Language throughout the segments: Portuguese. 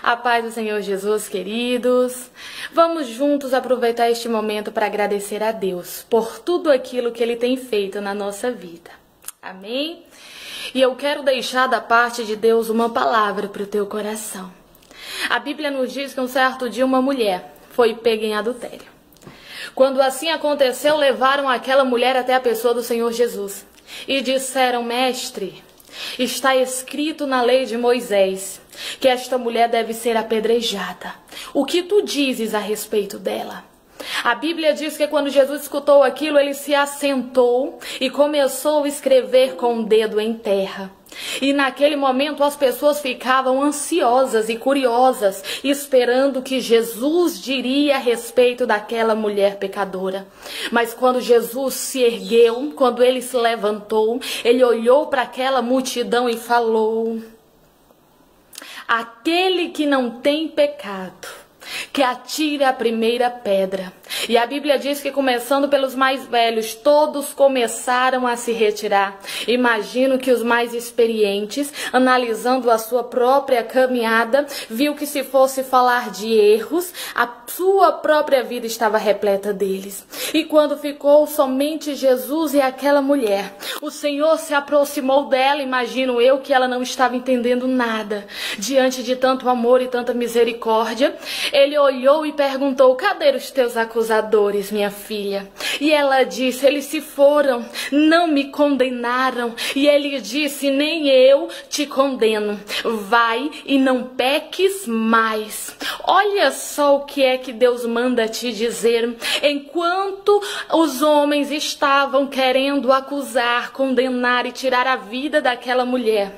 A paz do Senhor Jesus, queridos. Vamos juntos aproveitar este momento para agradecer a Deus por tudo aquilo que Ele tem feito na nossa vida. Amém? E eu quero deixar da parte de Deus uma palavra para o teu coração. A Bíblia nos diz que um certo dia uma mulher foi pega em adultério. Quando assim aconteceu, levaram aquela mulher até a pessoa do Senhor Jesus e disseram: Mestre, está escrito na lei de Moisés que esta mulher deve ser apedrejada. O que tu dizes a respeito dela? A Bíblia diz que quando Jesus escutou aquilo, ele se assentou e começou a escrever com o dedo em terra. E naquele momento as pessoas ficavam ansiosas e curiosas, esperando o que Jesus diria a respeito daquela mulher pecadora. Mas quando Jesus se ergueu, quando ele se levantou, ele olhou para aquela multidão e falou: aquele que não tem pecado, que atire a primeira pedra. E a Bíblia diz que, começando pelos mais velhos, todos começaram a se retirar. Imagino que os mais experientes, analisando a sua própria caminhada, viu que se fosse falar de erros, a sua própria vida estava repleta deles. E quando ficou somente Jesus e aquela mulher, o Senhor se aproximou dela. Imagino eu que ela não estava entendendo nada. Diante de tanto amor e tanta misericórdia, ele olhou e perguntou: cadê os teus acusadores, minha filha? E ela disse: eles se foram, não me condenaram. E ele disse: nem eu te condeno. Vai e não peques mais. Olha só o que é que Deus manda te dizer. Enquanto os homens estavam querendo acusar, condenar e tirar a vida daquela mulher,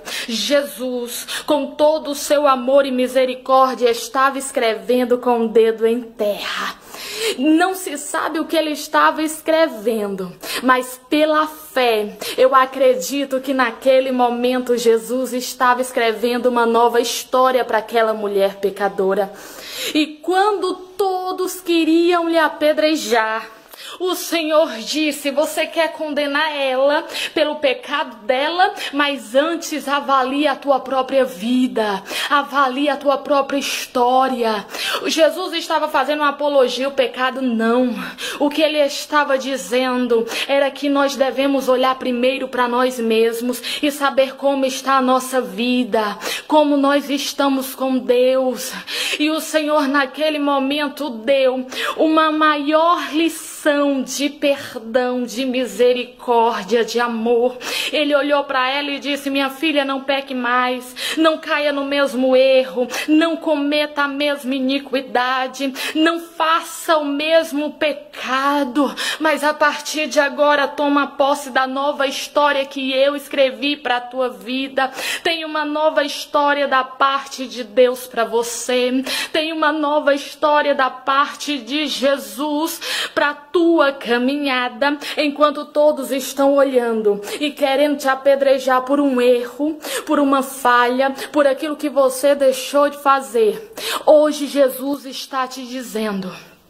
Jesus, com todo o seu amor e misericórdia, estava escrevendo com o dedo em terra. Não se sabe o que ele estava escrevendo, mas pela fé, eu acredito que naquele momento Jesus estava escrevendo uma nova história para aquela mulher pecadora. E quando todos queriam lhe apedrejar, o Senhor disse: você quer condenar ela pelo pecado dela, mas antes avalie a tua própria vida, avalie a tua própria história. Jesus estava fazendo uma apologia ao pecado? Não. O que ele estava dizendo era que nós devemos olhar primeiro para nós mesmos e saber como está a nossa vida, como nós estamos com Deus. E o Senhor naquele momento deu uma maior lição de perdão, de misericórdia, de amor. Ele olhou para ela e disse: minha filha, não peque mais, não caia no mesmo erro, não cometa a mesma iniquidade, não faça o mesmo pecado, mas a partir de agora toma posse da nova história que eu escrevi para a tua vida. Tem uma nova história da parte de Deus para você, tem uma nova história da parte de Jesus para tua caminhada. Enquanto todos estão olhando e querendo te apedrejar por um erro, por uma falha, por aquilo que você deixou de fazer, hoje Jesus está te dizendo: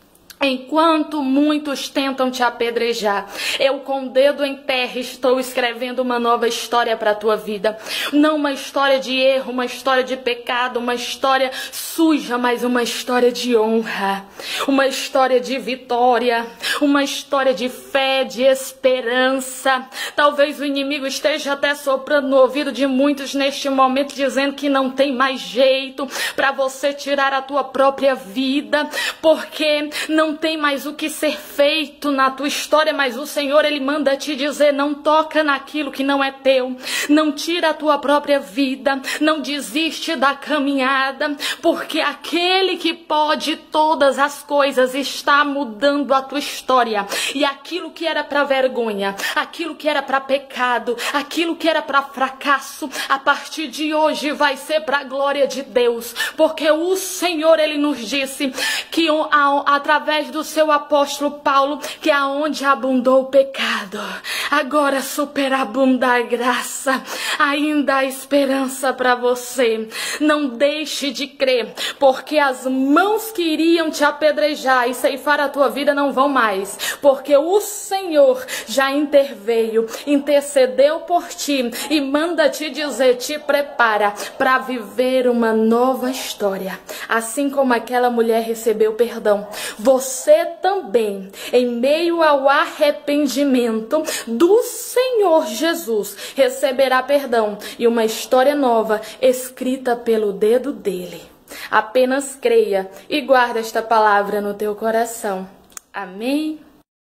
enquanto muitos tentam te apedrejar, eu com o dedo em terra estou escrevendo uma nova história para a tua vida. Não uma história de erro, uma história de pecado, uma história suja, mas uma história de honra, uma história de vitória, uma história de fé, de esperança. Talvez o inimigo esteja até soprando no ouvido de muitos neste momento, dizendo que não tem mais jeito para você tirar a tua própria vida, porque não tem mais o que ser feito na tua história. Mas o Senhor, ele manda te dizer: não toca naquilo que não é teu, não tira a tua própria vida, não desiste da caminhada, porque aquele que pode todas as coisas está mudando a tua história. E aquilo que era para vergonha, aquilo que era para pecado, aquilo que era para fracasso, a partir de hoje vai ser para a glória de Deus, porque o Senhor, ele nos disse que através através do seu apóstolo Paulo, que aonde abundou o pecado, agora superabunda a graça. Ainda há esperança para você. Não deixe de crer, porque as mãos que iriam te apedrejar e ceifar a tua vida não vão mais, porque o Senhor já interveio, intercedeu por ti e manda te dizer, te prepara para viver uma nova história. Assim como aquela mulher recebeu perdão, você também, em meio ao arrependimento do Senhor Jesus, receberá perdão e uma história nova escrita pelo dedo dele. Apenas creia e guarda esta palavra no teu coração. Amém?